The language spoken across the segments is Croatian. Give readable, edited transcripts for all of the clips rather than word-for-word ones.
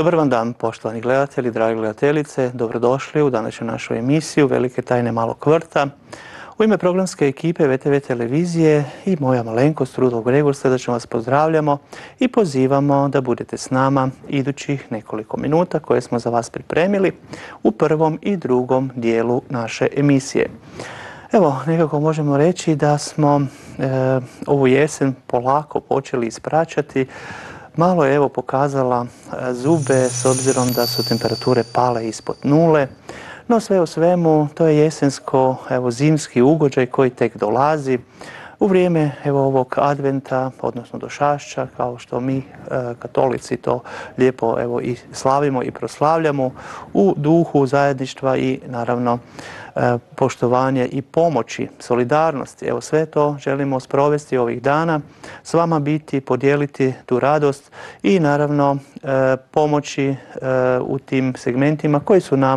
Dobar vam dan, poštovani gledatelji, dragi gledateljice. Dobrodošli u današnju našu emisiju Velike tajne malog vrta. U ime programske ekipe VTV televizije i moja malenkost Rudolf Gregor srdačno vas pozdravljamo i pozivamo da budete s nama idućih nekoliko minuta koje smo za vas pripremili u prvom i drugom dijelu naše emisije. Evo, nekako možemo reći da smo ovu jesen polako počeli ispraćati. Malo je pokazala zube s obzirom da su temperature pale ispod nule. No sve u svemu to je jesensko, zimski ugođaj koji tek dolazi. U vrijeme ovog adventa, odnosno došašća, kao što mi katolici to lijepo i slavimo i proslavljamo u duhu zajedništva i naravno poštovanje i pomoći, solidarnosti. Evo sve to želimo sprovesti ovih dana, s vama biti, podijeliti tu radost i naravno pomoći u tim segmentima koji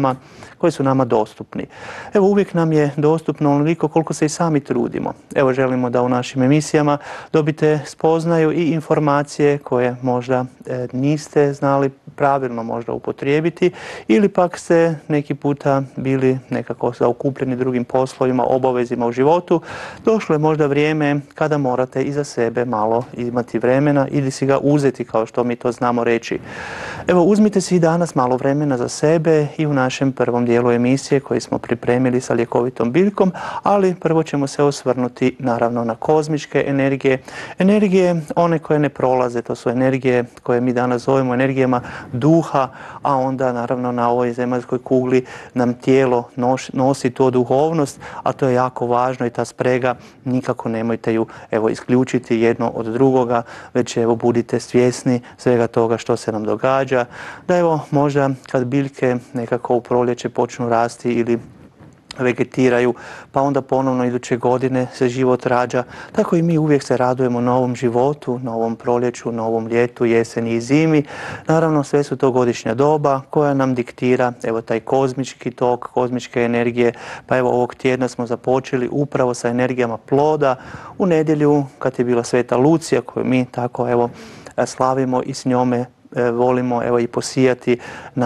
su nama dostupni. Evo uvijek nam je dostupno onoliko koliko se i sami trudimo. Evo želimo da u našim emisijama dobite spoznaju i informacije koje možda niste znali pravilno možda upotrijebiti ili pak ste neki puta bili nekako zaokupljeni drugim poslovima, obavezima u životu. Došlo je možda vrijeme kada morate i za sebe malo imati vremena ili si ga uzeti, kao što mi to znamo reći. Evo uzmite si i danas malo vremena za sebe i u našem prvom dijelu emisije koji smo pripremili sa ljekovitom biljkom, ali prvo ćemo se osvrnuti naravno na kozmičke energije. Energije one koje ne prolaze, to su energije koje mi danas zovemo energijama duha, a onda naravno na ovoj zemaljskoj kugli nam tijelo nosi tu duhovnost, a to je jako važno i ta sprega, nikako nemojte ju isključiti jedno od drugoga, već budite svjesni svega toga što se nam događa, da možda kad biljke nekako u proljeće počnu rasti ili vegetiraju, pa onda ponovno iduće godine se život rađa. Tako i mi uvijek se radujemo novom životu, novom proljeću, novom ljetu, jeseni i zimi. Naravno sve su to godišnja doba koja nam diktira taj kozmički tok, kozmičke energije. Pa ovog tjedna smo započeli upravo sa energijama ploda u nedjelju kad je bila Sveta Lucija koju mi tako slavimo i s njome volimo i posijati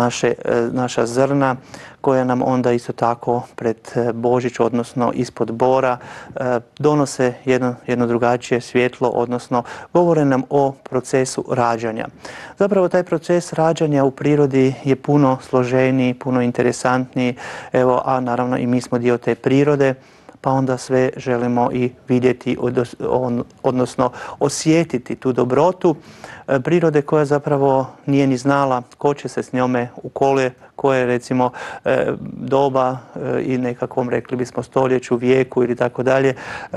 naša zrna koja nam onda isto tako pred Božić, odnosno ispod bora, donose jedno drugačije svjetlo, odnosno govore nam o procesu rađanja. Zapravo taj proces rađanja u prirodi je puno složeniji, puno interesantniji, a naravno i mi smo dio te prirode, pa onda sve želimo i vidjeti, odnosno osjetiti tu dobrotu prirode koja zapravo nije ni znala ko će se s njome u koje recimo doba i nekakvom, rekli bismo, stoljeću, vijeku ili tako dalje,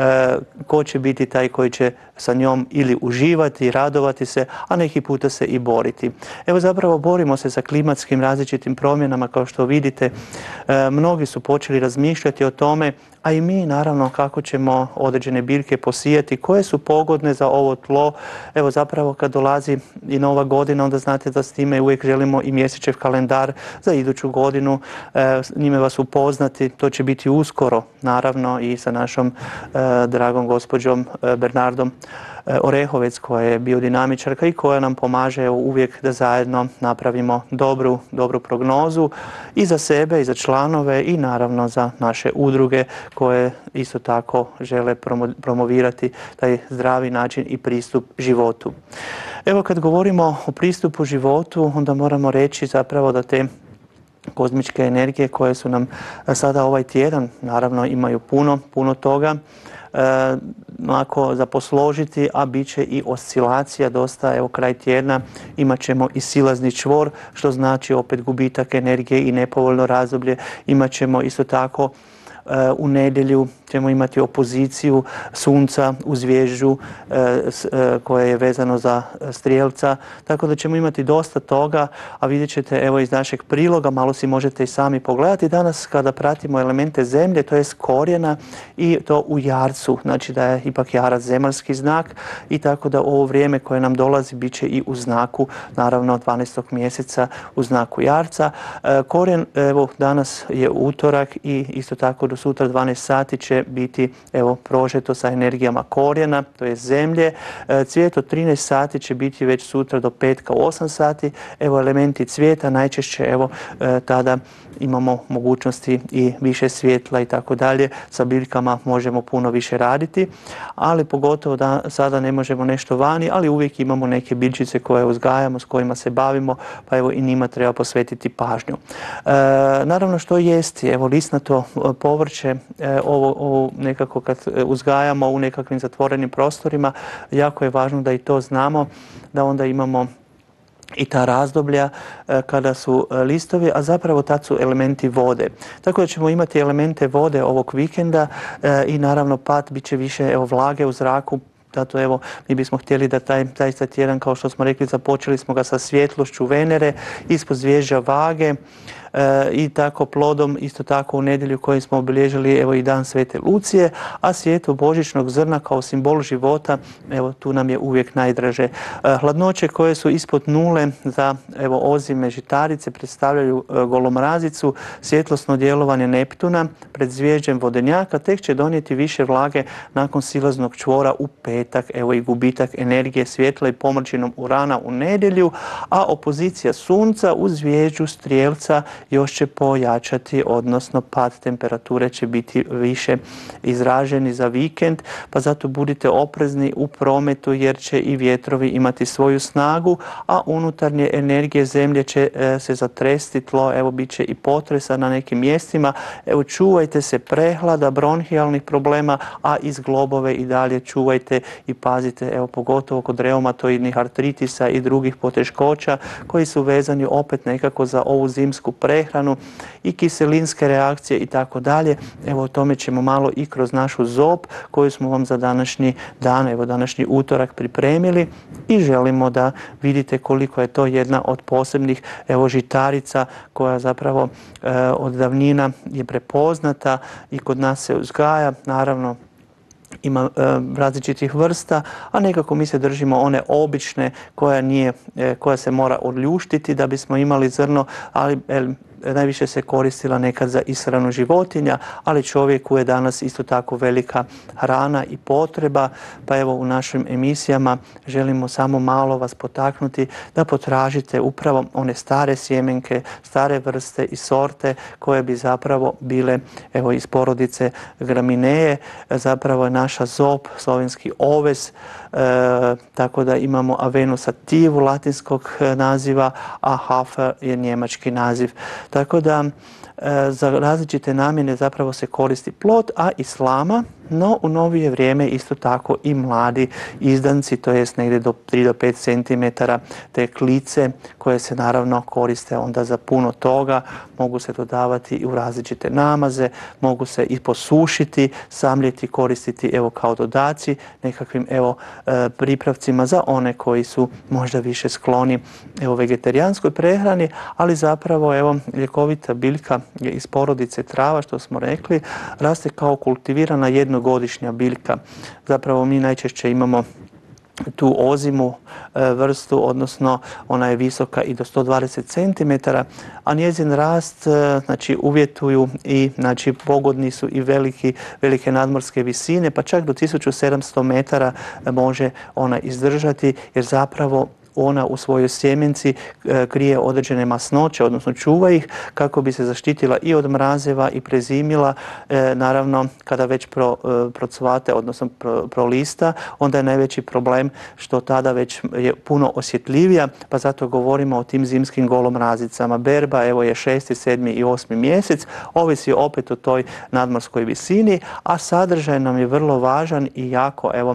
ko će biti taj koji će sa njom ili uživati, radovati se, a neki puta se i boriti. Evo zapravo borimo se sa klimatskim različitim promjenama, kao što vidite. Mnogi su počeli razmišljati o tome, a i mi naravno kako ćemo određene biljke posijati, koje su pogodne za ovo tlo. Evo zapravo kad dolazi i Nova godina, onda znate da s time uvijek želimo i mjesečev kalendar za iduću godinu, njime vas upoznati. To će biti uskoro, naravno i sa našom dragom gospođom Bernardom Orehovec, koja je biodinamičarka i koja nam pomaže uvijek da zajedno napravimo dobru prognozu i za sebe i za članove i naravno za naše udruge koje isto tako žele promovirati taj zdravi način i pristup životu. Evo kad govorimo o pristupu životu, onda moramo reći zapravo da te kozmičke energije koje su nam sada ovaj tjedan, naravno imaju puno toga za posložiti, a bit će i oscilacija dosta. Kraj tjedna imat ćemo i silazni čvor, što znači opet gubitak energije i nepovoljno razdoblje. Imat ćemo isto tako u nedjelju ćemo imati opoziciju sunca u zvježđu koje je vezano za strijelca, tako da ćemo imati dosta toga, a vidjet ćete iz našeg priloga, malo si možete i sami pogledati danas kada pratimo elemente zemlje, to je korijena i to u jarcu, znači da je ipak jarac zemaljski znak i tako da ovo vrijeme koje nam dolazi bit će i u znaku, naravno 12. mjeseca u znaku jarca. Korijen, danas je utorak i isto tako sutra 12 sati će biti evo prožeto sa energijama korijena, to je zemlje. Cvijet od 13 sati će biti već sutra do petka u 8 sati. Evo elementi cvijeta najčešće evo tada imamo mogućnosti i više svjetla i tako dalje. Sa biljkama možemo puno više raditi, ali pogotovo da sada ne možemo nešto vani, ali uvijek imamo neke biljčice koje uzgajamo, s kojima se bavimo, pa evo i njima treba posvetiti pažnju. Naravno što jesti, evo lisnato povrće, ovo nekako kad uzgajamo u nekakvim zatvorenim prostorima, jako je važno da i to znamo, da onda imamo i ta razdoblja kada su listovi, a zapravo tad su elementi vode. Tako da ćemo imati elemente vode ovog vikenda i naravno pad bit će više vlage u zraku. Zato evo, mi bismo htjeli da taj zaista tjedan, kao što smo rekli, započeli smo ga sa svjetlošću Venere, ispod zvježđa Vage i tako plodom, isto tako u nedjelju koju smo obilježili evo i dan Svete Lucije, a svjetlo božićnog zrna kao simbol života, evo tu nam je uvijek najdraže. Hladnoće koje su ispod nule za evo ozime žitarice predstavljaju golomrazicu, svjetlosno djelovanje Neptuna pred zvježđem Vodenjaka, tek će donijeti više vlage nakon silaznog čvora u petak, evo i gubitak energije svjetla i pomrčinom Urana u nedjelju, a opozicija Sunca u zvježđu Strijelca još će pojačati, odnosno pad temperature će biti više izraženi za vikend, pa zato budite oprezni u prometu jer će i vjetrovi imati svoju snagu, a unutarnje energije zemlje će se zatresti, tlo, evo bit će i potresa na nekim mjestima. Evo čuvajte se prehlada, bronhijalnih problema, a iz globove i dalje čuvajte i pazite, evo pogotovo kod reumatoidnih artritisa i drugih poteškoća koji su vezani opet nekako za ovu zimsku prehranu i kiselinske reakcije i tako dalje. Evo o tome ćemo malo i kroz našu zob koju smo vam za današnji dan, evo današnji utorak pripremili i želimo da vidite koliko je to jedna od posebnih evo žitarica koja zapravo od davnina je prepoznata i kod nas se uzgaja, naravno ima različitih vrsta, a nekako mi se držimo one obične koja se mora odljuštiti da bismo imali zrno, ali najviše se koristila nekad za ishranu životinja, ali čovjeku je danas isto tako velika hrana i potreba, pa evo u našim emisijama želimo samo malo vas potaknuti da potražite upravo one stare sjemenke, stare vrste i sorte koje bi zapravo bile evo iz porodice Gramineje, zapravo je naša zob, slovenski oves, tako da imamo Avenu sativu latinskog naziva, a Hafer je njemački naziv. Tako da za različite namjene zapravo se koristi plod, a islama, no u novije vrijeme isto tako i mladi izdanci, to jest negdje do 3 do 5 cm te klice koje se naravno koriste onda za puno toga, mogu se dodavati i u različite namaze, mogu se i posušiti, samljeti, koristiti evo kao dodaci nekakvim evo pripravcima za one koji su možda više skloni evo vegetarijanskoj prehrani, ali zapravo evo ljekovita biljka iz porodice trava, što smo rekli, raste kao kultivirana jednogodišnja biljka. Zapravo mi najčešće imamo tu ozimu vrstu, odnosno ona je visoka i do 120 cm, a njezin rast znači, uvjetuju i znači, pogodni su i velike nadmorske visine, pa čak do 1700 metara može ona izdržati, jer zapravo ona u svojoj sjemenci krije određene masnoće, odnosno čuva ih kako bi se zaštitila i od mrazeva i prezimila. Naravno, kada već procvate, odnosno prolista, onda je najveći problem što tada već je puno osjetljivija, pa zato govorimo o tim zimskim golomrazicama. Berba evo je 6., 7. i 8. mjesec, ovisi opet o toj nadmorskoj visini, a sadržaj nam je vrlo važan i jako evo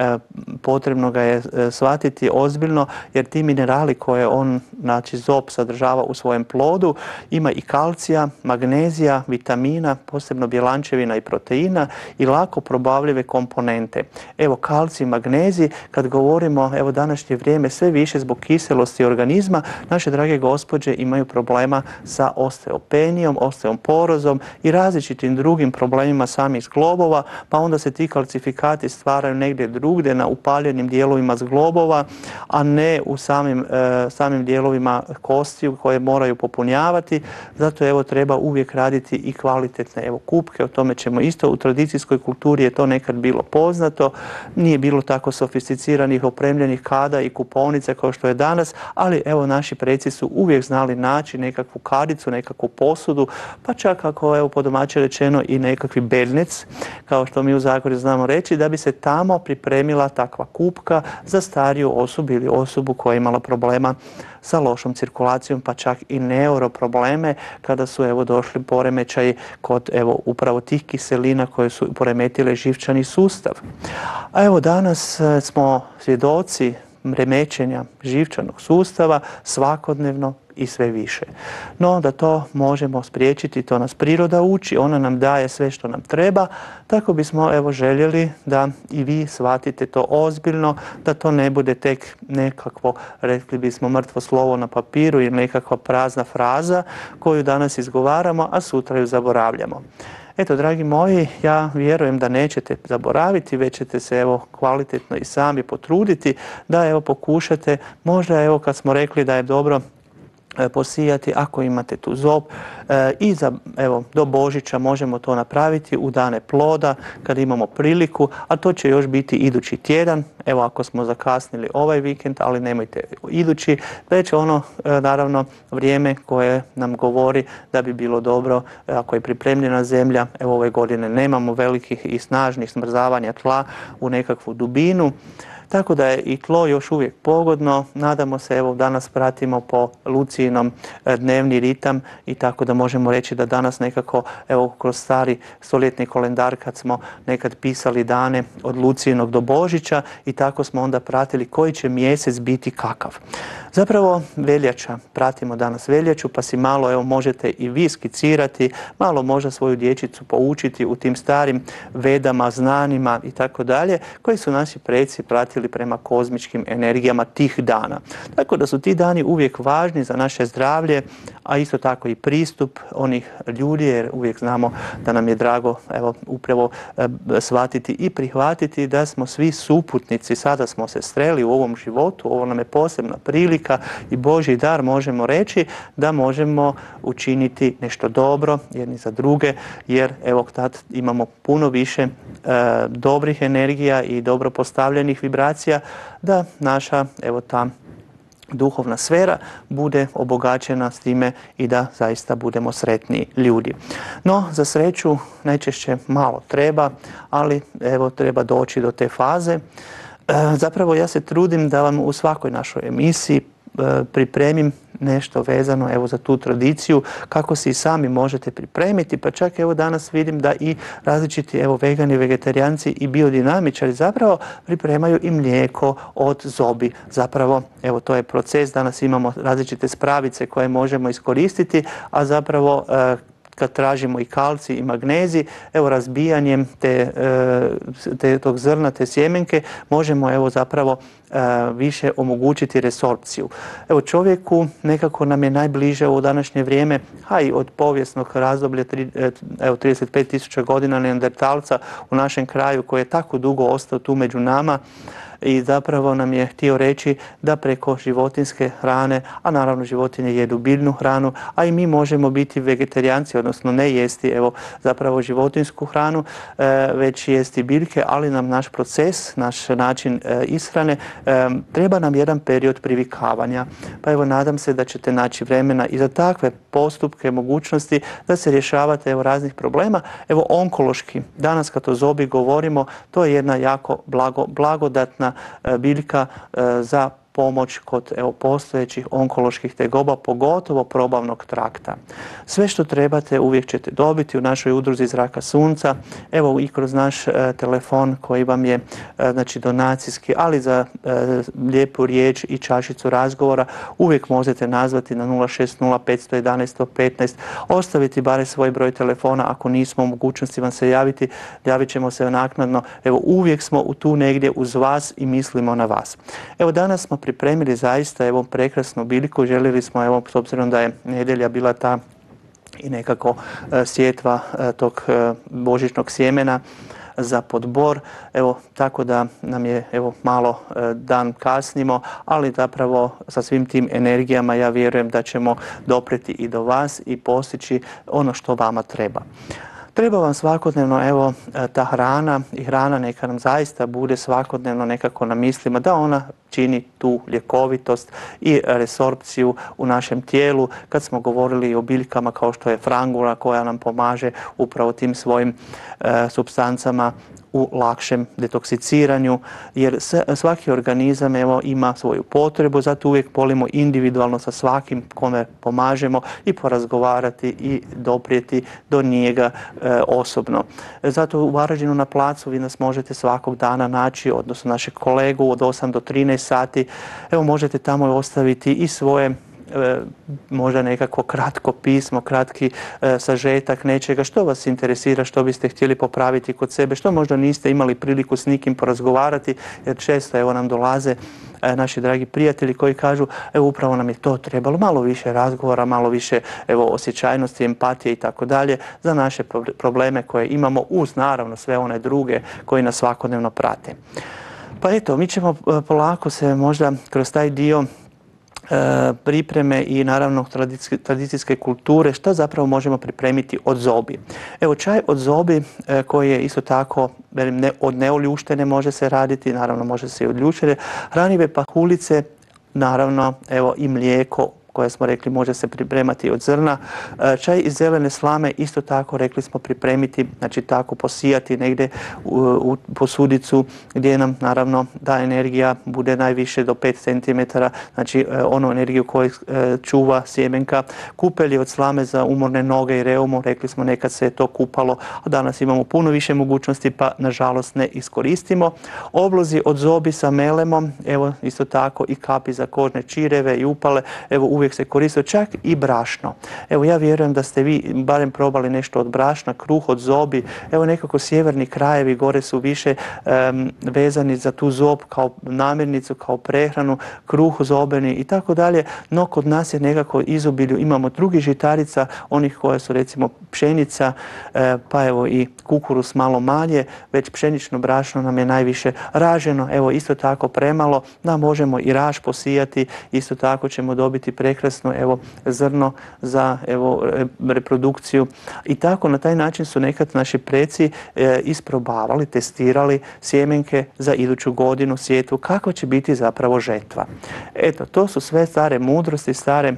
potrebno ga je shvatiti ozbiljno, jer ti minerali koje on, znači zob, sadržava u svojem plodu, ima i kalcija, magnezija, vitamina, posebno bjelančevina i proteina i lako probavljive komponente. Evo kalcij, magnezij, kad govorimo, evo današnje vrijeme sve više zbog kiselosti organizma, naše drage gospođe imaju problema sa osteopenijom, osteoporozom i različitim drugim problemima samih zglobova, pa onda se ti kalcifikati stvaraju negdje drugdje na upaljenim dijelovima zglobova, a ne ne u samim dijelovima kostiju koje moraju popunjavati. Zato evo treba uvijek raditi i kvalitetne kupke. O tome ćemo isto, u tradicijskoj kulturi je to nekad bilo poznato. Nije bilo tako sofisticiranih, opremljenih kada i kupovnica kao što je danas, ali evo naši preci su uvijek znali naći nekakvu kadicu, nekakvu posudu, pa čak ako evo po domaće rečeno i nekakvi bednec, kao što mi u Zagorju znamo reći, da bi se tamo pripremila takva kupka za stariju osobu ili osobu koja je imala problema sa lošom cirkulacijom, pa čak i neuroprobleme kada su evo došli poremećaji kod evo upravo tih kiselina koje su poremetile živčani sustav. A evo danas smo svjedoci remećenja živčanog sustava svakodnevno i sve više. No, da to možemo spriječiti, to nas priroda uči, ona nam daje sve što nam treba, tako bismo evo željeli da i vi shvatite to ozbiljno, da to ne bude tek nekakvo, rekli bismo, mrtvo slovo na papiru ili nekakva prazna fraza koju danas izgovaramo, a sutra ju zaboravljamo. Eto, dragi moji, ja vjerujem da nećete zaboraviti, već ćete se evo kvalitetno i sami potruditi da evo pokušate, možda evo kad smo rekli da je dobro posijati ako imate tu zob i do Božića možemo to napraviti u dane ploda kad imamo priliku, a to će još biti idući tjedan. Evo ako smo zakasnili ovaj vikend, ali nemojte idući, već ono naravno vrijeme koje nam govori da bi bilo dobro ako je pripremljena zemlja. Evo ove godine nemamo velikih i snažnih smrzavanja tla u nekakvu dubinu. Tako da je i tlo još uvijek pogodno. Nadamo se, evo danas pratimo po Lucijinom dnevni ritam i tako da možemo reći da danas nekako, evo kroz stari stoljetni kalendar kad smo nekad pisali dane od Lucijinog do Božića i tako smo onda pratili koji će mjesec biti kakav. Zapravo veljača, pratimo danas veljaču pa si malo evo možete i vi skicirati, malo možda svoju dječicu poučiti u tim starim vedama, znanima i tako dalje koji su naši preci pratili prema kozmičkim energijama tih dana. Tako da su ti dani uvijek važni za naše zdravlje, a isto tako i pristup onih ljudi, jer uvijek znamo da nam je drago evo upravo shvatiti i prihvatiti da smo svi suputnici, sada smo se sreli u ovom životu, ovo nam je posebna prilika i Božji dar možemo reći da možemo učiniti nešto dobro jedni za druge, jer evo tad imamo puno više dobrih energija i dobro postavljenih vibracija da naša evo ta duhovna sfera bude obogaćena s time i da zaista budemo sretni ljudi. No, za sreću najčešće malo treba, ali evo treba doći do te faze. Zapravo ja se trudim da vam u svakoj našoj emisiji pripremim nešto vezano evo za tu tradiciju, kako se i sami možete pripremiti, pa čak evo danas vidim da i različiti evo vegani, vegetarijanci i biodinamičari zapravo pripremaju i mlijeko od zobi. Zapravo evo to je proces, danas imamo različite spravice koje možemo iskoristiti, a zapravo kad tražimo i kalcij i magnezij, evo razbijanjem tog zrna, te sjemenke, možemo evo zapravo više omogućiti resorpciju. Evo čovjeku nekako nam je najbliže u današnje vrijeme, a i od povijesnog razdoblja, evo 35.000 godina neandertalca u našem kraju koji je tako dugo ostao tu među nama, i zapravo nam je htio reći da preko životinjske hrane, a naravno životinje jedu biljnu hranu, a i mi možemo biti vegetarijanci, odnosno ne jesti evo zapravo životinjsku hranu, već jesti biljke, ali nam naš proces, naš način ishrane, treba nam jedan period privikavanja. Pa evo nadam se da ćete naći vremena i za takve postupke, mogućnosti da se rješavate evo raznih problema. Evo onkološki, danas kad o zobi govorimo, to je jedna jako blagodatna biljka za pomoć kod evo postojećih onkoloških tegoba, pogotovo probavnog trakta. Sve što trebate uvijek ćete dobiti u našoj udruzi Zraka sunca, evo i kroz naš telefon koji vam je znači donacijski, ali za lijepu riječ i čašicu razgovora uvijek možete nazvati na 060 511 115, ostaviti bare svoj broj telefona, ako nismo u mogućnosti vam se javiti, javit ćemo se naknadno. Evo uvijek smo tu negdje uz vas i mislimo na vas. Evo danas smo pripremili zaista evo prekrasnu biljku, željeli smo evo s obzirom da je nedjelja bila ta i nekako sjetva tog božićnog sjemena, za podbor. Evo, tako da nam je evo malo dan kasnimo, ali zapravo sa svim tim energijama ja vjerujem da ćemo dopreti i do vas i postići ono što vama treba. Treba vam svakodnevno evo ta hrana i hrana neka nam zaista bude svakodnevno nekako na mislima, da ona čini tu ljekovitost i resorpciju u našem tijelu. Kad smo govorili o biljkama kao što je frangula koja nam pomaže upravo tim svojim supstancama u lakšem detoksiciranju, jer svaki organizam evo ima svoju potrebu, zato uvijek volimo individualno sa svakim kome pomažemo i porazgovarati i doprijeti do njega osobno. Zato u Varaždinu na placu vi nas možete svakog dana naći, odnosno našeg kolegu od 8 do 13 sati. Evo možete tamo ostaviti i svoje možda nekako kratko pismo, kratki sažetak nečega što vas interesira, što biste htjeli popraviti kod sebe, što možda niste imali priliku s nikim porazgovarati, jer često evo nam dolaze naši dragi prijatelji koji kažu evo upravo nam je to trebalo, malo više razgovora, malo više evo osjećajnosti, empatije i tako dalje za naše probleme koje imamo uz naravno sve one druge koji nas svakodnevno prate. Pa eto, mi ćemo polako se možda kroz taj dio pripreme i naravno tradicijske kulture, što zapravo možemo pripremiti od zobi. Evo čaj od zobi koji je isto tako od neoljuštene može se raditi, naravno može se i od ljuštene, hranjive pahulice, naravno evo i mlijeko koje smo rekli može se pripremati od zrna. Čaj iz zelene slame isto tako rekli smo pripremiti, znači tako posijati negdje u posudicu gdje nam naravno ta energija bude najviše do 5 cm, znači onu energiju koju čuva sjemenka. Kupelje od slame za umorne noge i reumu, rekli smo nekad se je to kupalo, a danas imamo puno više mogućnosti pa nažalost ne iskoristimo. Oblozi od zobi sa melemom, evo isto tako i kapi za kožne čireve i upale, evo uvijek se koristio, čak i brašno. Evo ja vjerujem da ste vi barem probali nešto od brašna, kruh od zobi, evo nekako sjeverni krajevi gore su više vezani za tu zob kao namirnicu, kao prehranu, kruh zobeni i tako dalje, no kod nas je nekako izobilju, imamo drugih žitarica, onih koje su recimo pšenica, pa evo i kukuruz malo manje, već pšenično brašno nam je najviše raženo, evo isto tako premalo, da možemo i raž posijati, isto tako ćemo dobiti prekrasno evo zrno za evo reprodukciju i tako na taj način su nekad naši preci isprobavali, testirali sjemenke za iduću godinu, sjetvu, kakva će biti zapravo žetva. Eto, to su sve stare mudrosti, stare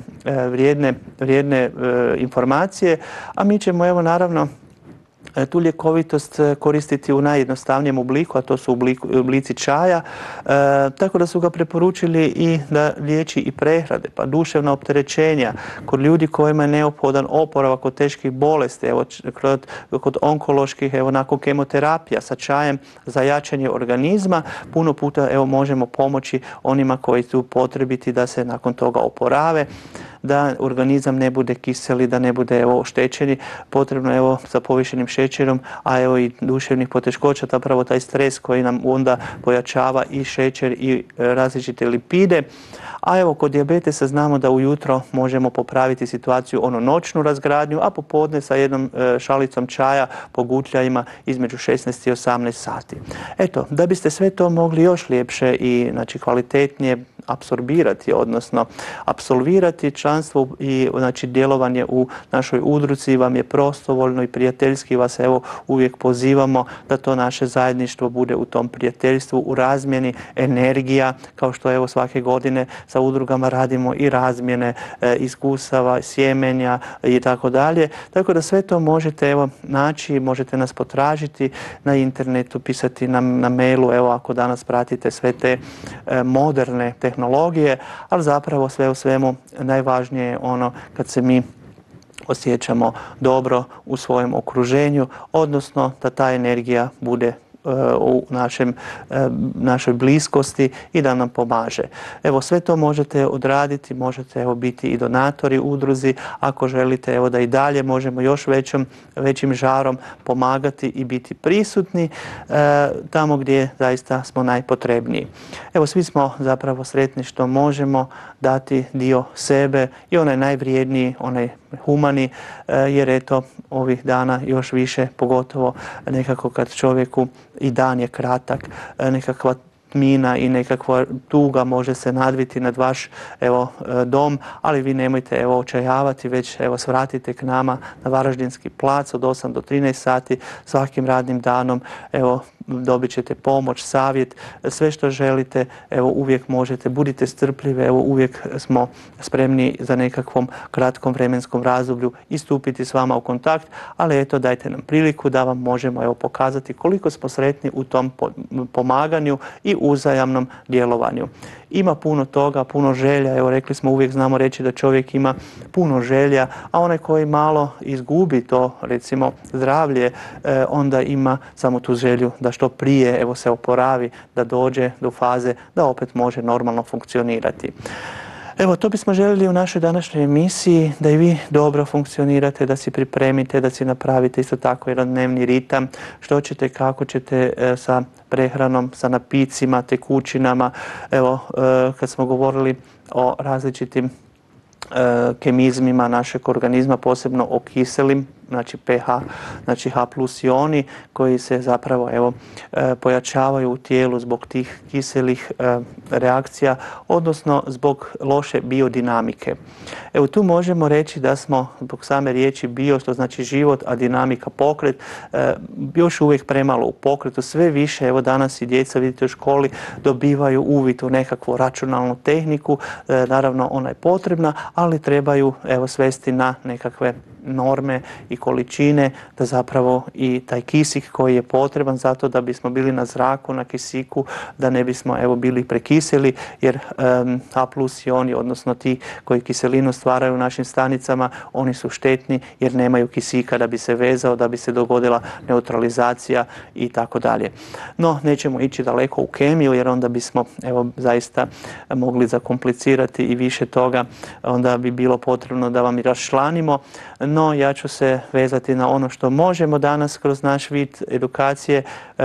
vrijedne informacije, a mi ćemo evo naravno tu ljekovitost koristiti u najjednostavnijem obliku, a to su oblici čaja, tako da su ga preporučili i da liječi i prehrade, pa duševna opterećenja, kod ljudi kojima je neophodan oporavak od teških bolesti, evo kod onkoloških, evo nakon kemoterapija sa čajem za jačanje organizma, puno puta evo možemo pomoći onima koji su potrebiti da se nakon toga oporave, da organizam ne bude kiseli, da ne bude evo oštećeni, potrebno evo sa povišenim šećerom, a evo i duševnih poteškoća, zapravo taj stres koji nam onda pojačava i šećer i različite lipide. A evo kod dijabetesa znamo da ujutro možemo popraviti situaciju ono noćnu razgradnju, a popodne sa jednom šalicom čaja po gutljajima između 16 i 18 sati. Eto, da biste sve to mogli još ljepše i znači kvalitetnije apsorbirati, odnosno apsolvirati, članstvo i znači djelovanje u našoj udruzi vam je prostovoljno i prijateljski vas evo uvijek pozivamo da to naše zajedništvo bude u tom prijateljstvu, u razmjeni energija, kao što evo svake godine sa udrugama radimo i razmjene iskustava, sjemenja i tako dalje. Tako da sve to možete evo naći, možete nas potražiti na internetu, pisati nam na mailu, evo ako danas pratite sve te moderne tehnologije, ali zapravo sve u svemu najvažnije je ono kad se mi osjećamo dobro u svojem okruženju, odnosno da ta energija bude u našoj bliskosti i da nam pomaže. Evo, sve to možete odraditi, možete biti i donatori udruzi, ako želite da i dalje možemo još većim žarom pomagati i biti prisutni tamo gdje zaista smo najpotrebniji. Evo, svi smo zapravo sretni što možemo dati dio sebe i onaj najvrijedniji, onaj humani, jer eto ovih dana još više, pogotovo nekako kad čovjeku i dan je kratak, nekakva tmina i nekakva tuga može se nadviti nad vaš dom, ali vi nemojte očajavati, već svratite k nama na Varaždinski plac od 8 do 13 sati svakim radnim danom. Dobit ćete pomoć, savjet, sve što želite, uvijek možete, budite strpljivi, uvijek smo spremni za nekakvom kratkom vremenskom razdoblju i stupiti s vama u kontakt, ali eto dajte nam priliku da vam možemo pokazati koliko smo sretni u tom pomaganju i uzajamnom djelovanju. Ima puno toga, puno želja, rekli smo, uvijek znamo reći da čovjek ima puno želja, a onaj koji malo izgubi to, recimo, zdravlje, onda ima samo tu želju da što prije se oporavi, da dođe do faze da opet može normalno funkcionirati. Evo, to bismo željeli u našoj današnjoj emisiji, da i vi dobro funkcionirate, da si pripremite, da si napravite isto tako jedan dnevni ritam, što ćete, kako ćete sa prehranom, sa napicima, tekućinama. Evo, kad smo govorili o različitim kemizmima našeg organizma, posebno o kiselim, znači pH, znači H+ ioni koji se zapravo pojačavaju u tijelu zbog tih kiselih reakcija, odnosno zbog loše biodinamike. Evo, tu možemo reći da smo zbog same riječi bio, što znači život, a dinamika pokret, još uvijek premalo u pokretu. Sve više, evo danas i djeca, vidite, u školi dobivaju uvid u nekakvu računalnu tehniku, naravno ona je potrebna, ali trebaju svesti na nekakve norme i količine, da zapravo i taj kisik koji je potreban zato da bismo bili na zraku, na kisiku, da ne bismo bili prekiseli, jer H+ ioni, odnosno ti koji kiselinu stvaraju u našim stanicama, oni su štetni jer nemaju kisika da bi se vezao, da bi se dogodila neutralizacija i tako dalje. No, nećemo ići daleko u kemiju, jer onda bismo zaista mogli zakomplicirati i više toga, onda bi bilo potrebno da vam i raščlanimo. No, ja ću se vezati na ono što možemo danas kroz naš vid edukacije,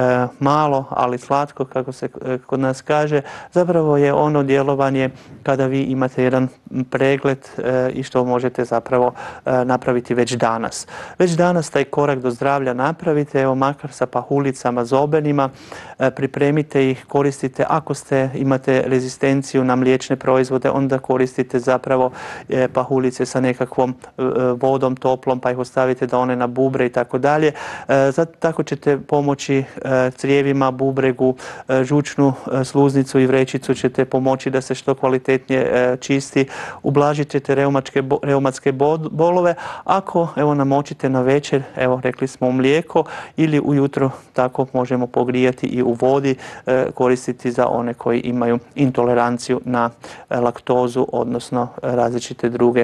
malo, ali slatko, kako se kod nas kaže. Zapravo je ono djelovanje kada vi imate jedan pregled i što možete zapravo napraviti već danas. Već danas taj korak do zdravlja napravite, makar sa pahulicama, zobenima, pripremite ih, koristite. Ako imate rezistenciju na mliječne proizvode, onda koristite zapravo pahulice sa nekakvom vodom toplom, pa ih ostavite da one nabubre i tako dalje. Tako ćete pomoći crijevima, bubregu, žučnu sluznicu i vrećicu ćete pomoći da se što kvalitetnije čisti. Ublažit ćete reumatske bolove. Ako namočite na večer, rekli smo, u mlijeko, ili ujutro tako možemo pogrijati i u vodi, koristiti za one koji imaju intoleranciju na laktozu, odnosno različite druge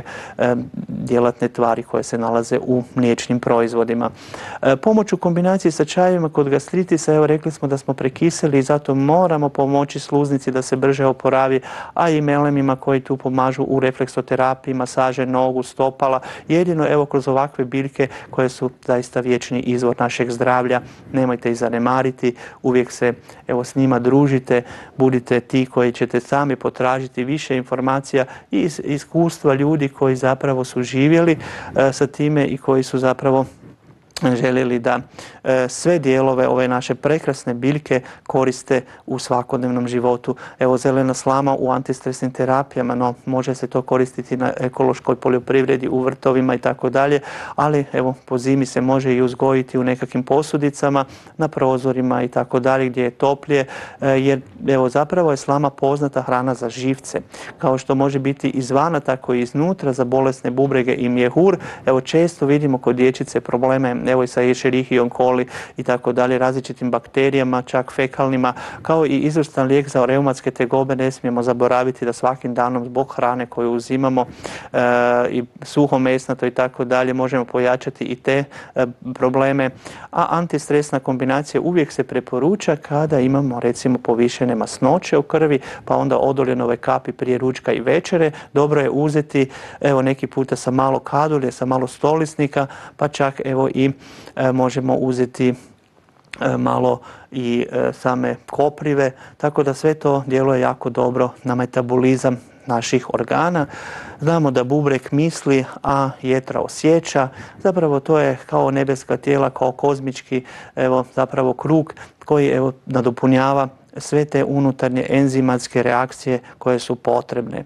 djelatne tvari koje se nalaze u mliječnim proizvodima. Pomoć u kombinaciji sa čajevima kod gastritisa, rekli smo da smo prekiseli i zato moramo pomoći sluznici da se brže oporavi, a i melemima koji tu pomažu u refleksoterapiji, masaže nogu, stopala. Jedino kroz ovakve biljke koje su zaista vječni izvor našeg zdravlja. Nemojte ih zanemariti, uvijek se s njima družite, budite ti koji ćete sami potražiti više informacija i iskustva ljudi koji zapravo su živjeli sa time i koji su zapravo željeli da sve dijelove ove naše prekrasne biljke koriste u svakodnevnom životu. Zelena slama u antistresnim terapijama, no može se to koristiti na ekološkoj poljoprivredi, u vrtovima i tako dalje, ali po zimi se može i uzgojiti u nekakvim posudicama, na prozorima i tako dalje gdje je toplije, jer zapravo je slama poznata hrana za živce. Kao što može biti izvana, tako i iznutra za bolesne bubrege i mjehur. Često vidimo kod dječice probleme evo i sa Escherichia coli i tako dalje, različitim bakterijama, čak fekalnima, kao i izvrstan lijek za reumatske tegobe. Ne smijemo zaboraviti da svakim danom zbog hrane koju uzimamo i suhomesnato i tako dalje možemo pojačati i te probleme. A antistresna kombinacija uvijek se preporuča kada imamo recimo povišene masnoće u krvi, pa onda odoljenove kapi prije ručka i večere. Dobro je uzeti evo neki puta sa malo kadulje, sa malo stolisnika, pa čak evo i možemo uzeti malo i same koprive, tako da sve to djeluje jako dobro na metabolizam naših organa. Znamo da bubreg misli, a jetra osjeća. Zapravo to je kao nebeska tijela, kao kozmički zapravo krug koji nadopunjava sve te unutarnje enzimatske reakcije koje su potrebne.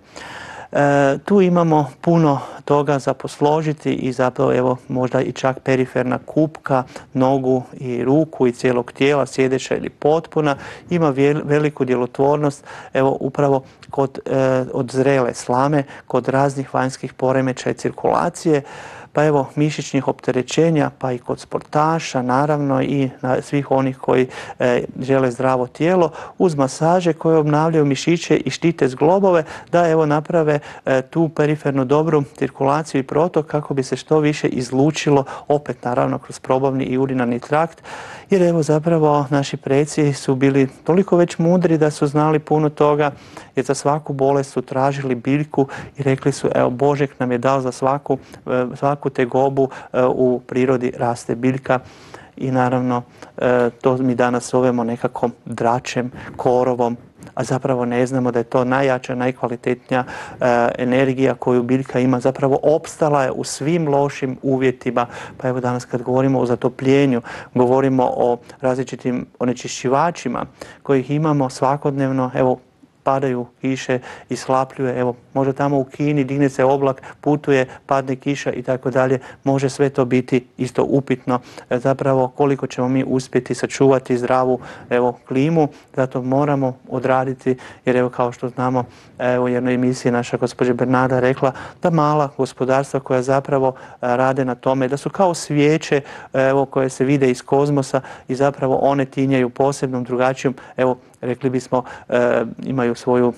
Tu imamo puno toga za posložiti i zapravo možda i čak periferna kupka, nogu i ruku i cijelog tijela, sjedeća ili potpuna, ima veliku djelotvornost upravo od zrele slame, kod raznih vanjskih poremećaja cirkulacije, pa mišićnih opterećenja, pa i kod sportaša naravno i svih onih koji žele zdravo tijelo, uz masaže koje obnavljaju mišiće i štite zglobove, da naprave tu perifernu dobru cirkulaciju i protok kako bi se što više izlučilo, opet naravno kroz probavni i urinarni trakt, jer zapravo naši preci su bili toliko već mudri da su znali puno toga, jer za svaku bolest su tražili biljku i rekli su Božek nam je dao za svaku tegobu u prirodi raste biljka i naravno to mi danas zovemo nekako dračem, korovom, a zapravo ne znamo da je to najjača, najkvalitetnija energija koju biljka ima. Zapravo opstala je u svim lošim uvjetima. Pa danas kad govorimo o zatopljenju, govorimo o različitim onečišćivačima kojih imamo svakodnevno, padaju kiše i shlapljuje, može tamo u Kini, digne se oblak, putuje, padne kiša i tako dalje, može sve to biti isto upitno. Zapravo koliko ćemo mi uspjeti sačuvati zdravu klimu, zato moramo odraditi, jer kao što znamo, u jednoj emisiji naša gospođa Bernarda rekla da mala gospodarstva koja zapravo rade na tome, da su kao svijeće koje se vide iz kozmosa i zapravo one tinjaju posebnom, drugačijom, rekli bismo, imaju svoju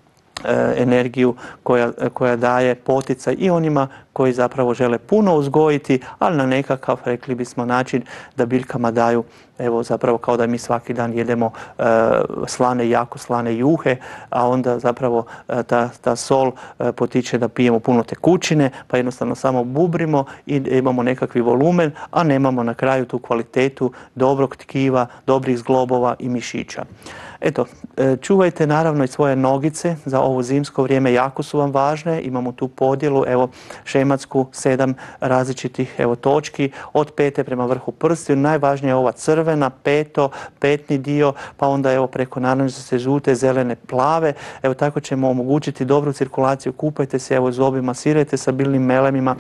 energiju koja daje poticaj i onima koji zapravo žele puno uzgojiti, ali na nekakav, rekli bismo, način da biljkama daju, zapravo kao da mi svaki dan jedemo slane, jako slane juhe, a onda zapravo ta sol potiče da pijemo puno tekućine, pa jednostavno samo bubrimo i imamo nekakvi volumen, a nemamo na kraju tu kvalitetu dobrog tkiva, dobrih zglobova i mišića. Eto, čuvajte naravno i svoje nogice za ovo zimsko vrijeme, jako su vam važne. Imamo tu podjelu, šematsku, 7 različitih točki, od pete prema vrhu prstiju. Najvažnija je ova crvena, petni dio, pa onda preko narančaste, žute, zelene, plave. Tako ćemo omogućiti dobru cirkulaciju. Kupajte se zobima, masirajte sa biljnim melemima.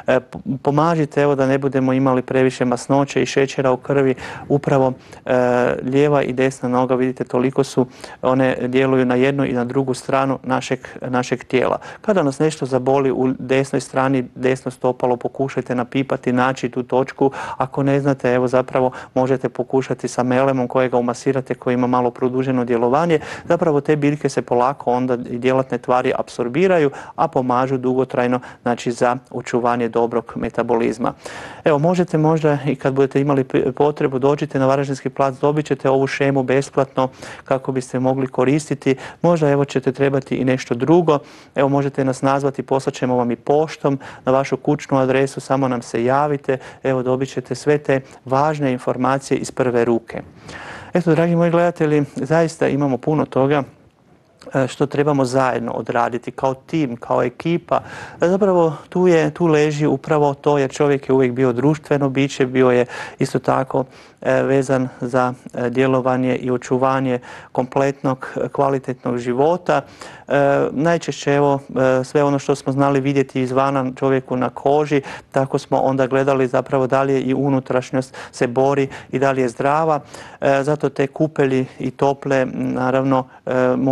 Pomažite da ne budemo imali previše masnoće i šećera u krvi. Upravo lijeva i desna noga, vidite, toliko su, one djeluju na jednu i na drugu stranu našeg tijela. Kada nas nešto zaboli u desnoj strani, desno stopalo, pokušajte napipati, naći tu točku. Ako ne znate, zapravo možete pokušati sa melemom kojega umasirate, koji ima malo produženo djelovanje. Zapravo te biljke se polako onda i djelatne tvari apsorbiraju, a pomažu dugotrajno, znači za očuvanje dobrog metabolizma. Možete možda i kad budete imali potrebu, dođite na Varaždinski plac, dobit ćete ovu šemu besplatno kako biste mogli koristiti. Možda ćete trebati i nešto drugo. Možete nas nazvati, poslat ćemo vam i poštom na vašu kućnu adresu, samo nam se javite. Dobit ćete sve te važne informacije iz prve ruke. Eto, dragi moji gledatelji, zaista imamo puno toga što trebamo zajedno odraditi kao tim, kao ekipa. Zapravo tu leži upravo to, jer čovjek je uvijek bio društveno biće, bio je isto tako vezan za djelovanje i očuvanje kompletnog kvalitetnog života. Najčešće sve ono što smo znali vidjeti izvana čovjeku na koži, tako smo onda gledali zapravo da li je i unutrašnjost se bori i da li je zdrava. Zato te kupelji i tople naravno možete koristiti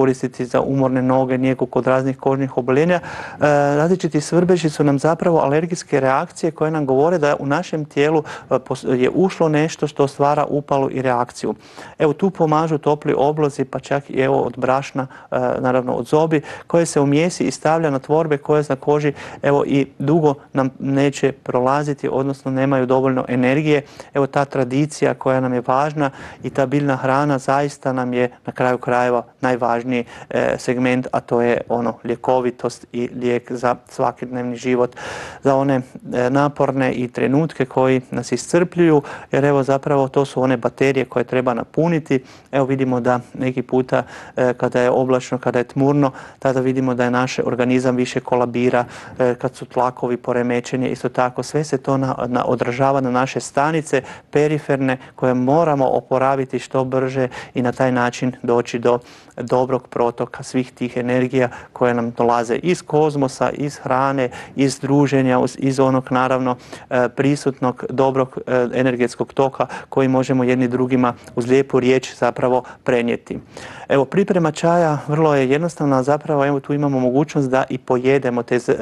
koristiti za umorne noge, njegu kod raznih kožnih oboljenja. Različiti svrbeži su nam zapravo alergijske reakcije koje nam govore da u našem tijelu je ušlo nešto što stvara upalu i reakciju. Evo tu pomažu topli oblozi, pa čak i evo od brašna, naravno od zobi, koje se umijesi i stavlja na tvorbe koje na koži evo i dugo nam neće prolaziti, odnosno nemaju dovoljno energije. Evo ta tradicija koja nam je važna i ta biljna hrana zaista nam je na kraju krajeva najvažniji segment, a to je ono ljekovitost i lijek za svakodnevni život, za one naporne i trenutke koji nas iscrpljuju, jer evo zapravo to su one baterije koje treba napuniti. Evo vidimo da neki puta kada je oblačno, kada je tmurno, tada vidimo da je naš organizam više kolabira, kad su tlakovi poremećeni, isto tako sve se to odražava na naše stanice periferne koje moramo oporaviti što brže i na taj način doći do dobrog protoka svih tih energija koje nam dolaze iz kozmosa, iz hrane, iz druženja, iz onog naravno prisutnog dobrog energetskog toka koji možemo jedni drugima uz lijepu riječ zapravo prenijeti. Evo priprema čaja vrlo je jednostavna, zapravo evo tu imamo mogućnost da i pojedemo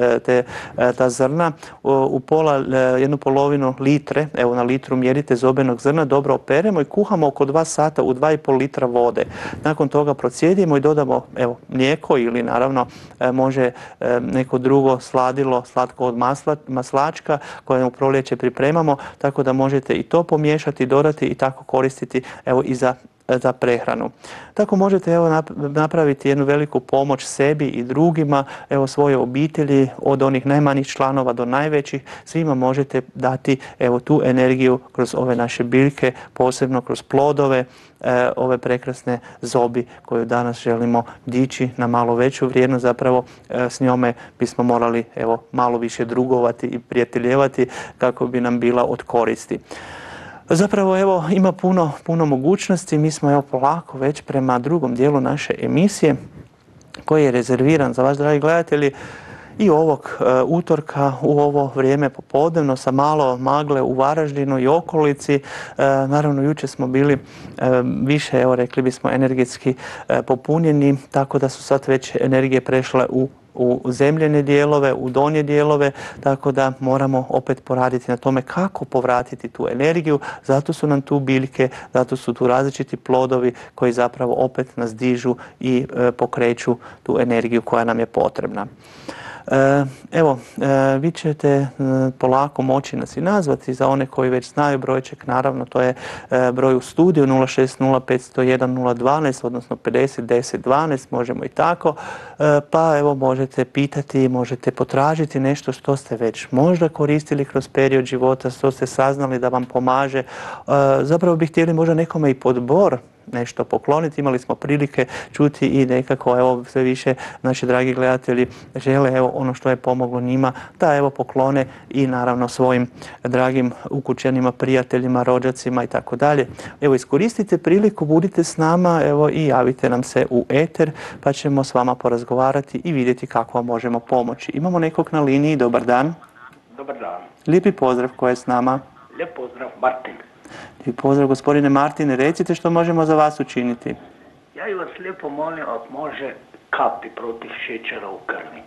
ta zrna u jednu polovinu litre, evo na litru mjerite zobenog zrna, dobro operemo i kuhamo oko 2 sata u 2,5 litra vode. Nakon toga procijedimo i dodamo evo mlijeko ili naravno može neko drugo sladilo, slatko od maslačka koje u proljeće pripremamo, tako da možete i to pomiješati, dodati i tako koristiti evo i za prehranu. Tako možete evo napraviti jednu veliku pomoć sebi i drugima, evo svoje obitelji, od onih najmanjih članova do najvećih, svima možete dati evo tu energiju kroz ove naše biljke, posebno kroz plodove, ove prekrasne zobi koju danas želimo dići na malo veću vrijednost, zapravo s njome bismo morali evo malo više drugovati i prijateljevati kako bi nam bila od koristi. Zapravo evo ima puno mogućnosti, mi smo evo polako već prema drugom dijelu naše emisije koji je rezerviran za vas dragi gledatelji i ovog utorka u ovo vrijeme popodnevno sa malo magle u Varaždinu i okolici. Naravno jučer smo bili više, evo rekli bismo, energetski popunjeni, tako da su sad već energije prešle u zemljene dijelove, u donje dijelove, tako da moramo opet poraditi na tome kako povratiti tu energiju. Zato su nam tu biljke, zato su tu različiti plodovi koji zapravo opet nas dižu i pokreću tu energiju koja nam je potrebna. Evo, vi ćete polako moći nas i nazvati, za one koji već znaju brojček, naravno to je broj u studiju 060510112, odnosno 50 10 12, možemo i tako, pa evo možete pitati, možete potražiti nešto što ste već možda koristili kroz period života, što ste saznali da vam pomaže. Zapravo bi htjeli možda nekome i podbor nešto pokloniti. Imali smo prilike čuti i nekako evo sve više naši dragi gledatelji žele evo ono što je pomoglo njima da evo poklone i naravno svojim dragim ukućanima, prijateljima, rođacima i tako dalje. Evo iskoristite priliku, budite s nama evo i javite nam se u eter pa ćemo s vama porazgovarati i vidjeti kako vam možemo pomoći. Imamo nekog na liniji, dobar dan. Dobar dan. Lijepi pozdrav, ko je s nama? Lijep pozdrav, Martin. I pozdrav gospodine Martine, recite što možemo za vas učiniti. Ja vas lijepo molim ako može kapi protiv šećera u krvi.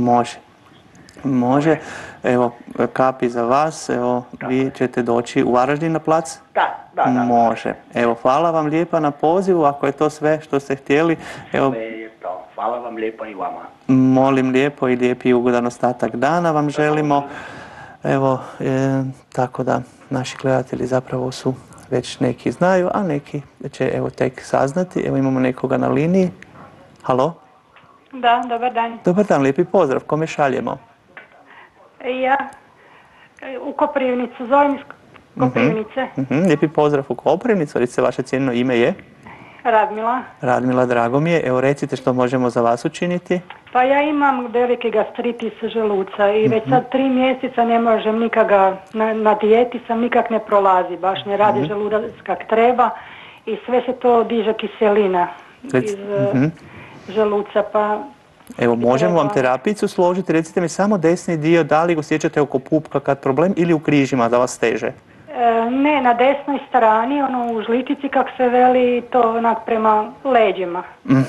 Može. Evo kapi za vas, evo vi ćete doći u Varaždin na plac? Da. Može. Evo hvala vam lijepa na pozivu, ako je to sve što ste htjeli. Evo, sve je to. Hvala vam lijepa i vama. Molim lijepo i lijepi i ugodan ostatak dana vam želimo. Evo, tako da naši gledatelji zapravo su već neki znaju, a neki će evo tek saznati. Evo imamo nekoga na liniji. Halo? Da, dobar dan. Dobar dan, lijepi pozdrav. Kome šaljemo? Ja u Koprivnicu, zovem iz Koprivnice. Lijepi pozdrav u Koprivnicu, recite vaše cijenjeno ime je? Radmila. Radmila, drago mi je. Evo recite što možemo za vas učiniti. Pa ja imam veliki gastritis želuca i već sad 3 mjeseca ne možem nikada, na dijeti sam, nikak ne prolazi, baš ne radi želudac kak treba i sve se to diže kiselina iz želuca, pa... Evo, možemo vam terapijicu složiti, recite mi samo desni dio, da li ga osjećate oko pupka kad problem ili u križima da vas teže? Ne, na desnoj strani, ono u žlitici kak se veli, to onak prema leđima.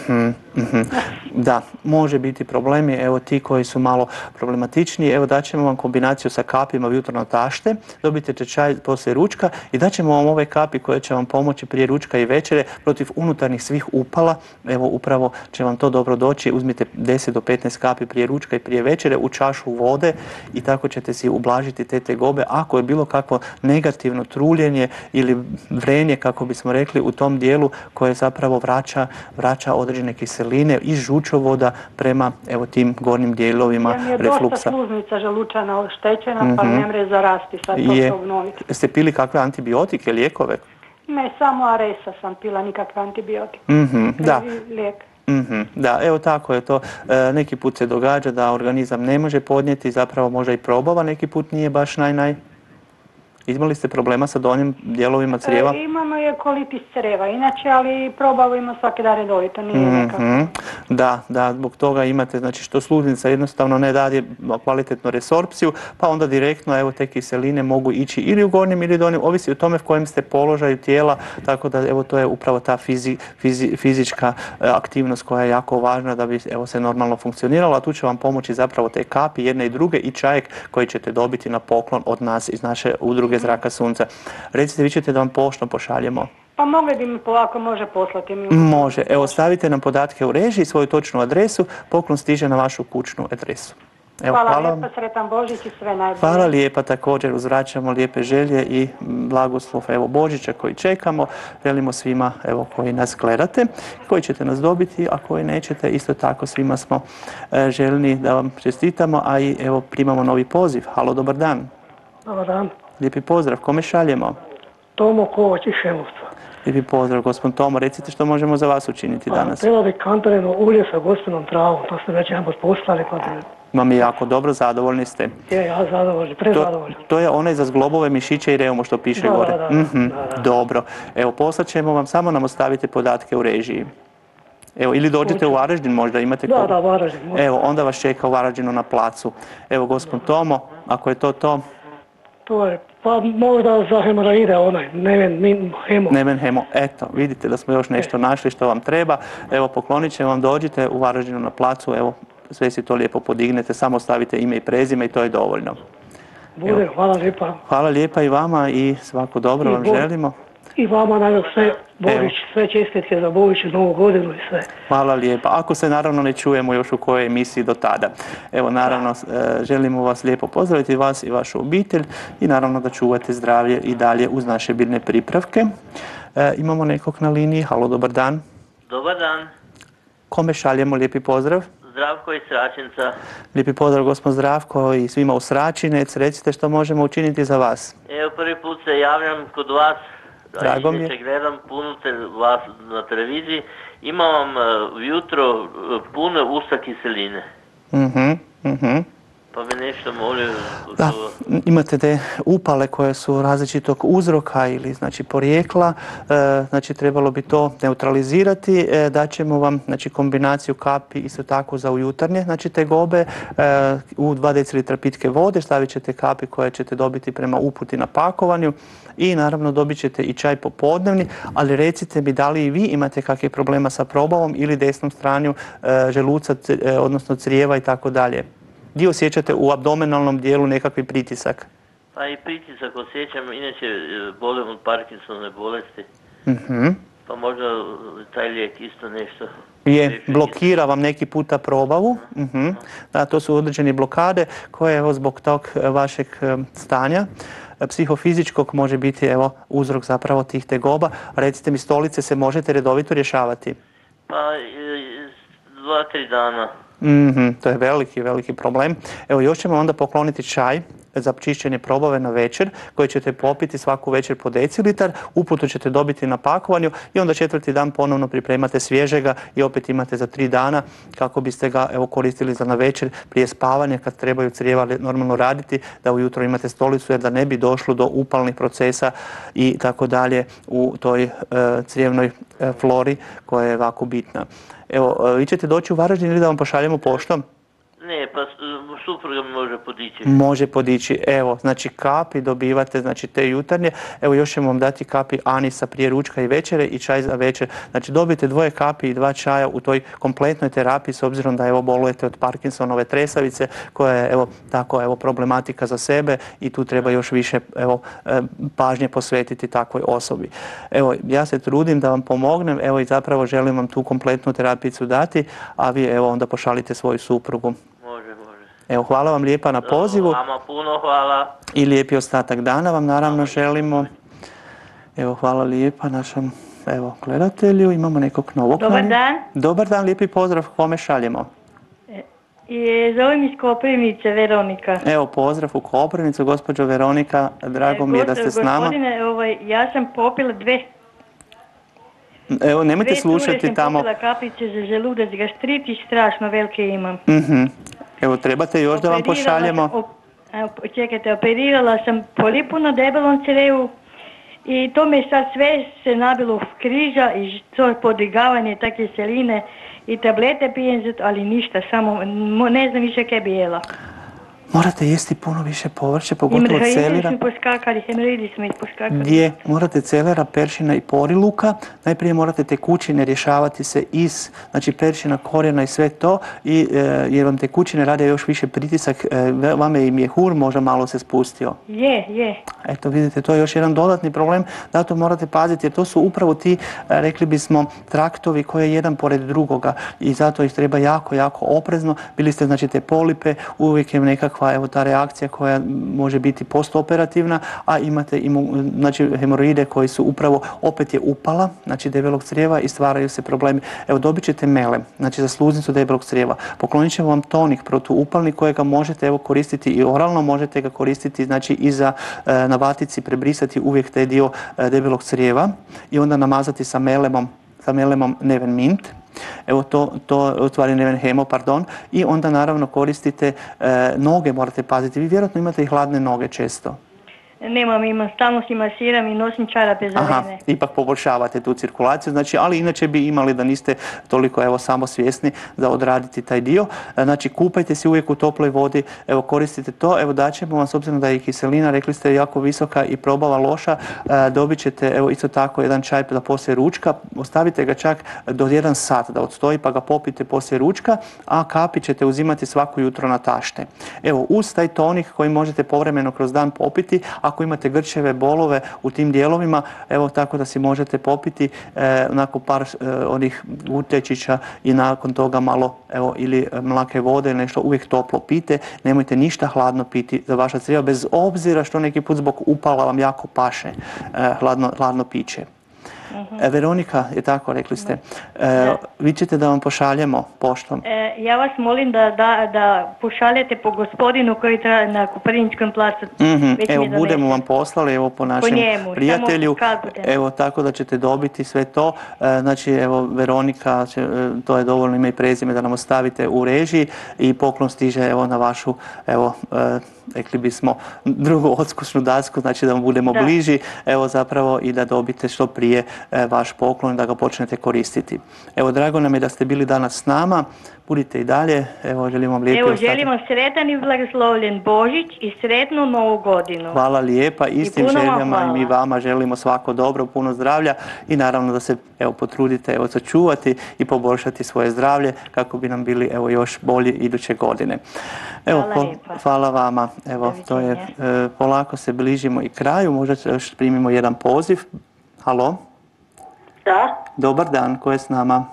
Da, može biti problemi, evo ti koji su malo problematičniji, evo daćemo vam kombinaciju sa kapima v jutro na tašte, dobit ćete čaj poslije ručka i daćemo vam ove kapi koje će vam pomoći prije ručka i večere protiv unutarnjih svih upala, evo upravo će vam to dobro doći, uzmite 10 do 15 kapi prije ručka i prije večere u čašu vode i tako ćete si ublažiti te tegobe ako je bilo kakvo negativno truljenje ili vrenje, kako bismo rekli, u tom dijelu koje zapravo vraća određene kiseline iz žučovoda prema evo tim gornjim dijelovima refluksa. Jer mi je dosta sluznica želučana oštećena, pa ne mre zarasti, sad to se obnoviti. Ste pili kakve antibiotike, lijekove? Ne, samo Aresa sam pila, nikakve antibiotike. Da. Lijek. Da, evo tako je to. Neki put se događa da organizam ne može podnijeti, zapravo možda i probava, neki put nije baš naj. Imali ste problema sa donjim dijelovima crijeva? Imamo je kolitis creva, inače, ali probavimo svaki dan redovito, nije nekako. Da, zbog toga imate, znači što sluznica jednostavno ne daje kvalitetnu resorpciju, pa onda direktno evo te kiseline mogu ići ili u gornjem ili donjem, ovisi o tome v kojem ste položaju tijela, tako da evo to je upravo ta fizička aktivnost koja je jako važna da bi evo se normalno funkcionirala, a tu će vam pomoći zapravo te kapi, jedne i druge i čajek koji ćete dobiti na poklon od nas iz naše udruge Zraka sunca. Recite, vi ćete da vam poštom pošaljemo? Pa mogli bi mi ako može poslati. Može. Evo, stavite nam podatke u režiji, svoju točnu adresu, poklon stiže na vašu kućnu adresu. Evo, hvala lijepa, sretan Božić i sve najbolje. Hvala lijepa, također uzvraćamo lijepe želje i blagoslov evo Božića koji čekamo. Želimo svima evo koji nas gledate, koji ćete nas dobiti, a koji nećete, isto tako svima smo željni da vam čestitamo, a i evo primamo novi poziv. Halo, dobar dan. Dobar dan. Lijepi pozdrav, kome šaljemo? Tomo Kovač iz Šemovca. Lijepi pozdrav, gospodin Tomo, recite što možemo za vas učiniti danas. Treba bi kantarino ulje sa gospinom travom, to ste već jedan poslali. Vam je jako dobro, zadovoljni ste? Ja zadovoljni, prezadovoljni. To je onaj za zglobove, mišiće i reumu što piše gore. Da. Dobro, evo poslat ćemo vam, samo nam ostavite podatke u režiji. Evo, ili dođete u Varaždin, možda imate koga? Da, Varaždin. Evo, onda vas čeka u Varaždinu na placu. Evo, gospodin Tomo, ako je to... To je, pa možda za hemoroide onaj, Neven hemo. Eto, vidite da smo još nešto našli što vam treba. Evo, poklonit ćemo vam, dođite u Varaždinu na placu, evo, sve si to lijepo podignete, samo stavite ime i prezime i to je dovoljno. Bude, hvala lijepa. Hvala lijepa i vama i svako dobro vam želimo. I vama naravno sve Božić, sve čestitke za Božić i Novu godinu i sve. Hvala lijepa. Ako se naravno ne čujemo još u kojoj emisiji do tada. Evo naravno želimo vas lijepo pozdraviti, vas i vašu obitelj i naravno da čuvate zdravlje i dalje uz naše biljne pripravke. Imamo nekog na liniji. Halo, dobar dan. Dobar dan. Kome šaljemo lijepi pozdrav? Zdravko iz Sračinca. Lijepi pozdrav gospod Zdravko i svima u Sračinec. Recite što možemo učiniti za vas. Evo prvi put se javljam kod vas. Drago mi je. Inače gledam puno vas na televiziji. Imam jutro pune usta kiseline. Pa bi nešto molio... Da, imate te upale koje su različitog uzroka ili znači porijekla, znači trebalo bi to neutralizirati, daćemo vam znači kombinaciju kapi isto tako za ujutarnje, znači tegobe, u 2 decilitra pitke vode stavit ćete kapi koje ćete dobiti prema uputi na pakovanju i naravno dobit ćete i čaj popodnevni, ali recite mi da li i vi imate kakvih problema sa probavom ili desnom stranju želuca, odnosno crijeva i tako dalje. Gdje osjećate u abdomenalnom dijelu nekakvi pritisak? Pa i pritisak osjećam, inače bolim od Parkinsonove bolesti. Pa možda taj lijek isto nešto... Blokira vam neki puta probavu. Da, to su određene blokade koje evo zbog tog vašeg stanja psihofizičkog može biti evo uzrok zapravo tih tegoba. Recite mi, stolice se možete redovito rješavati? Pa 2-3 dana. To je veliki problem. Evo još ćemo onda pokloniti čaj za čišćenje probave na večer koji ćete popiti svaku večer po decilitar, uputu ćete dobiti na pakovanju i onda 4. dan ponovno pripremate svježega i opet imate za 3 dana kako biste ga evo koristili za na večer prije spavanja kad trebaju crijeva normalno raditi, da ujutro imate stolicu jer da ne bi došlo do upalnih procesa i tako dalje u toj crijevnoj flori koja je ovako bitna. Evo, vi ćete doći u Varaždin ili da vam pošaljemo poštom? Ne, pa supruga mi može podići. Može podići, evo, znači kapi dobivate, znači te jutarnje, evo još ćemo vam dati kapi anisa prije ručka i večere i čaj za večer, znači dobijete 2 kapi i 2 čaja u toj kompletnoj terapiji s obzirom da evo bolujete od Parkinsonove tresavice koja je evo tako evo problematika za sebe i tu treba još više evo pažnje posvetiti takvoj osobi. Evo, ja se trudim da vam pomognem, evo i zapravo želim vam tu kompletnu terapicu dati, a vi evo onda pošaljite svoju suprugu. Može. Evo, hvala vam lijepa na pozivu. Vama puno hvala. I lijepi ostatak dana vam naravno želimo. Evo, hvala lijepa našem evo, gledatelju. Imamo nekog novog. Dobar dan. Dobar dan, lijepi pozdrav. Kome šaljemo? Zovem iz Koprivnice, Veronika. Evo, pozdrav u Koprivnicu, gospođo Veronika. Drago mi je da ste s nama. Gospodine, ja sam popila 2 Evo, nemojte slušati tamo. Popila kapljice za želudac, gastritis, strašno velike imam. Evo, trebate još da vam pošaljemo? Čekajte, operirala sam polipu na debelom crevu i to me sad sve se nabilo v križa i to podigavanje te kiseline i tablete pijem, ali ništa, samo ne znam više kaj bi jela. Morate jesti puno više povrće, pogotovo celera. Hemoroidi su mi poskakali. Gdje morate celera, peršina i poriluka. Najprije morate tekućine rješavati se iz, znači peršina, korijena i sve to, jer vam tekućine rade još više pritisak, vama je i mjehur možda malo se spustio. Je. Eto vidite, to je još jedan dodatni problem, da to morate paziti jer to su upravo ti, rekli bismo, traktovi koji je jedan pored drugoga i zato ih treba jako, jako oprezno. Bili ste znači te polipe, uvijek je nekakva evo ta reakcija koja može biti postoperativna, a imate znači hemoroide koji su upravo, opet je upala, znači debelog crijeva i stvaraju se problemi. Evo dobit ćete mele, znači za sluznicu debelog crijeva. Poklonit ćemo vam tonik protuupalni kojega možete evo koristiti i oralno, možete ga koristiti znači i za na vatici prebrisati uvijek taj dio debelog crijeva i onda namazati sa melemom Nevenmint. Evo to ustvari Nevenhemo, pardon, i onda naravno koristite noge, morate paziti. Vi vjerojatno imate i hladne noge često. Imam, stalno si masiram i nosim čarape za mene. Ipak poboljšavate tu cirkulaciju, znači, ali inače bi imali da niste toliko evo samosvjesni da odraditi taj dio. Znači, kupajte se uvijek u toploj vodi, evo koristite to, evo daćemo vam, s obzirom da je kiselina, rekli ste, jako visoka i probava loša, dobit ćete evo isto tako jedan čaj da poslije ručka, ostavite ga čak do 1 sat da odstoji pa ga popijete poslije ručka, a kapi ćete uzimati svako jutro na tašte. Evo, uz taj tonik koji možete povremeno kroz dan popiti, ako imate grčeve, bolove u tim dijelovima, evo tako da si možete popiti nakon par onih utečića i nakon toga malo evo ili mlake vode ili nešto, uvijek toplo pite, nemojte ništa hladno piti za vaša crijeva, bez obzira što neki put zbog upala vam jako paše hladno piće. Veronika, je tako, rekli ste. Vi ćete da vam pošaljemo poštom? Ja vas molim da pošaljete po gospodinu koji traje na Koprivničkom placu. Evo, budemo vam poslali, evo po našem prijatelju. Evo, tako da ćete dobiti sve to. Znači, evo, Veronika, to je dovoljno ime i prezime da nam ostavite u režiji i poklon stiže evo na vašu, evo, rekli bismo, drugu odskušnu dasku, znači da vam budemo bliži, evo zapravo i da dobite što prije vaš poklon, da ga počnete koristiti. Evo, drago nam je da ste bili danas s nama, budite i dalje, evo želimo vam lijepi ostatak. Evo, želim vam sretan i blagoslovljen Božić i sretnu Novu godinu. Hvala lijepa, istim željama i mi vama želimo svako dobro, puno zdravlja i naravno da se evo potrudite evo sačuvati i poboljšati svoje zdravlje kako bi nam bili evo još bolji iduće godine. Evo, hvala vama. Evo, to je, polako se bližimo i kraju, možda još primimo jedan poziv. Halo? Da. Dobar dan, ko je s nama?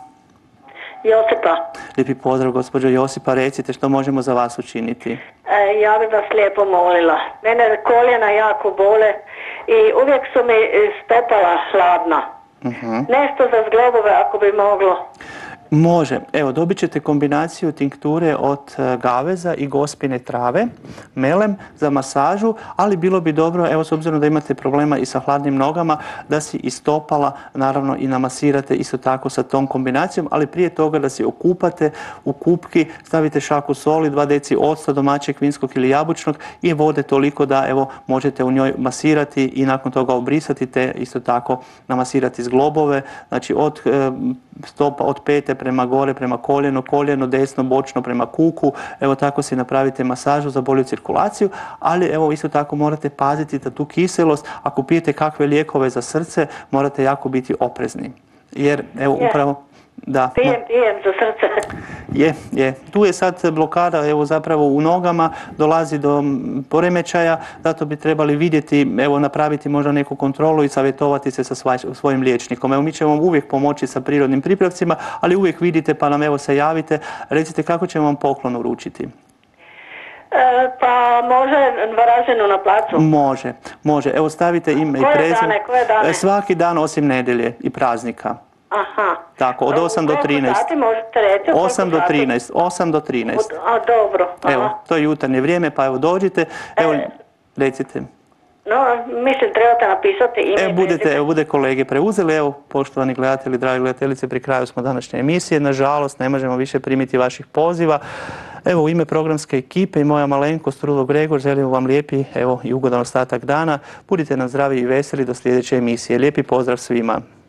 Josipa. Lijepi pozdrav, gospođo Josipa, recite što možemo za vas učiniti? Ja bih vas lijepo molila. Mene koljena jako bole i uvijek su mi stopala hladna. Nešto za zglobove ako bi moglo. Može. Evo, dobit ćete kombinaciju tinkture od gaveza i gospine trave, melem za masažu, ali bilo bi dobro, evo s obzirom da imate problema i sa hladnim nogama, da si i stopala, naravno i namasirate isto tako sa tom kombinacijom, ali prije toga da si okupate u kupki, stavite šaku soli, 2 deci octa domaćeg, vinskog ili jabučnog i vode toliko da evo možete u njoj masirati i nakon toga obrisati te isto tako namasirati zglobove, znači od stopa, od pete prema gore, prema koljenu, koljeno desno, bočno prema kuku. Evo tako si napravite masažu za bolju cirkulaciju, ali evo isto tako morate paziti da tu kiselost, ako pijete kakve lijekove za srce, morate jako biti oprezni. Jer evo upravo... Da. Pijem za srce. Je. Tu je sad blokada, evo zapravo u nogama, dolazi do poremećaja, zato bi trebali vidjeti, evo napraviti možda neku kontrolu i savjetovati se sa svojim liječnikom. Evo mi ćemo vam uvijek pomoći sa prirodnim pripravcima, ali uvijek vidite pa nam evo se javite, recite kako ćemo vam poklon uručiti. Pa može Varaždinu na placu? Može. Evo stavite ime i prezime. Koje dane? Svaki dan osim nedjelje i praznika. Aha. Tako, od 8 do 13. Koliko sati možete reći? 8 do 13. A dobro. Aha. Evo, to je jutarnje vrijeme, pa evo dođite. Evo, recite. No, mislim trebate napisati ime. Bude kolege preuzeli. Evo, poštovani gledatelji, dragi gledateljice, pri kraju smo današnje emisije. Nažalost, ne možemo više primiti vaših poziva. Evo, u ime programske ekipe i moja malenkost Rudolf Gregor želimo vam lijepi i ugodan ostatak dana. Budite nam zdravi i veseli do sljedeće emisije. Lijepi pozdrav svima.